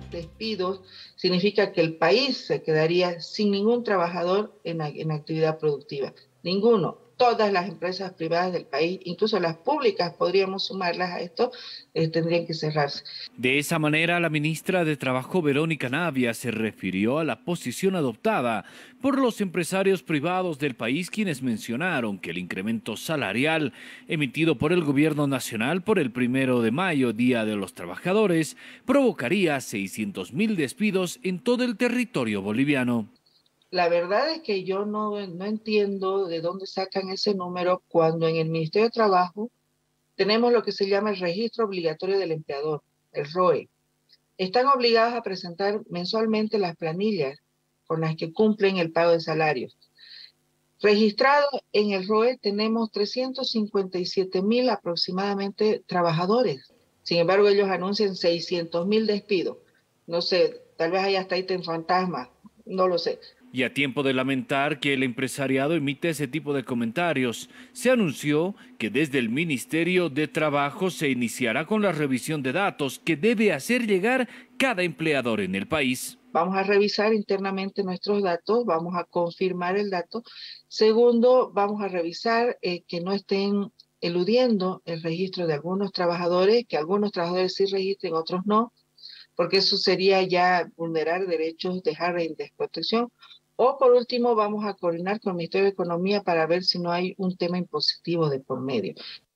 despidos, significa que el país se quedaría sin ningún trabajador en actividad productiva. Ninguno. Todas las empresas privadas del país, incluso las públicas, podríamos sumarlas a esto, tendrían que cerrarse. De esa manera, la ministra de Trabajo, Verónica Navia, se refirió a la posición adoptada por los empresarios privados del país, quienes mencionaron que el incremento salarial emitido por el gobierno nacional por el 1 de mayo, Día de los Trabajadores, provocaría 600.000 despidos en todo el territorio boliviano. La verdad es que yo no entiendo de dónde sacan ese número cuando en el Ministerio de Trabajo tenemos lo que se llama el registro obligatorio del empleador, el ROE. Están obligados a presentar mensualmente las planillas con las que cumplen el pago de salarios. Registrados en el ROE tenemos 357.000 aproximadamente trabajadores. Sin embargo, ellos anuncian 600.000 despidos. No sé, tal vez haya hasta ítem fantasma, no lo sé. Y a tiempo de lamentar que el empresariado emite ese tipo de comentarios, se anunció que desde el Ministerio de Trabajo se iniciará con la revisión de datos que debe hacer llegar cada empleador en el país. Vamos a revisar internamente nuestros datos, vamos a confirmar el dato. Segundo, vamos a revisar que no estén eludiendo el registro de algunos trabajadores, que algunos trabajadores sí registren, otros no, porque eso sería ya vulnerar derechos, dejar en desprotección. O por último, vamos a coordinar con el Ministerio de Economía para ver si no hay un tema impositivo de por medio.